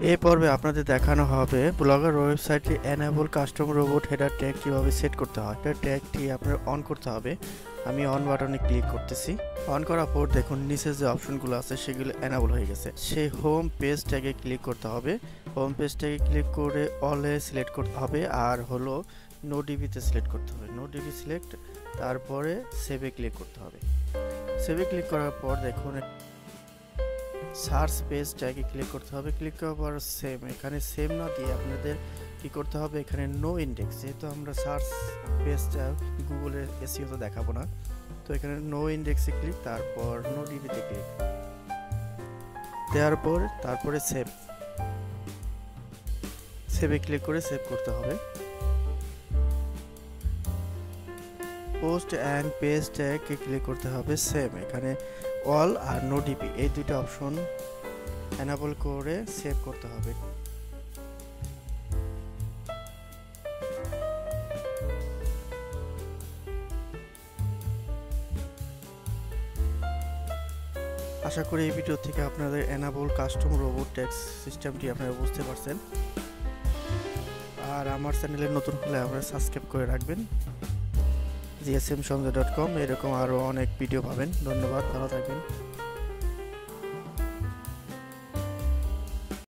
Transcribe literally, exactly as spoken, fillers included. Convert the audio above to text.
এই পর্বে আপনাদের দেখানো হবে ব্লগার ওয়েবসাইটে enable custom robot header tag কিভাবে সেট করতে হয়। এটা ট্যাগটি আপনার অন করতে হবে। আমি অন বাটনে ক্লিক করতেছি। অন করার পর দেখুন নিচে যে অপশনগুলো আছে সেগুলো এনেবল হয়ে গেছে। সেই হোম পেজ ট্যাগে ক্লিক করতে হবে। হোম পেজ ট্যাগে ক্লিক করে অলে সিলেক্ট করতে হবে, আর হলো নো ডিবিতে সিলেক্ট করতে হবে। নো ডিবি সিলেক্ট, তারপরে সেভে ক্লিক করতে হবে। সেভে ক্লিক করার পর দেখুন সার্চ পেজ ট্যাগে ক্লিক করতে হবে। ক্লিক করার পর সেম, এখানে সেম না দিয়ে আপনাদের কি করতে হবে, এখানে নো ইন্ডেক্স, যেহেতু আমরা সার্চ পেজটা গুগলের এসইও তো দেখাবো না, তো এখানে নো ইন্ডেক্সে ক্লিক, তারপর নো ডিবিতে ক্লিক দেওয়ার পর তারপরে সেভ সেভে ক্লিক করে সেভ করতে হবে। পোস্ট অ্যান্ড পেজ ট্যাগে ক্লিক করতে হবে সেম, এখানে অল আর নো ডিবি এই দুটো অপশন এনেবল করে সেভ করতে হবে। আশা করি এই ভিডিও থেকে আপনাদের এনেবল কাস্টম রোবট ট্যাগ সিস্টেমটি আপনারা বুঝতে পারছেন। আর আমার চ্যানেলে নতুন হলে আপনারা সাবস্ক্রাইব করে রাখবেন। জিএসএম সঞ্জয় ডট কম এরকম আরও অনেক ভিডিও পাবেন। ধন্যবাদ, ভালো থাকবেন।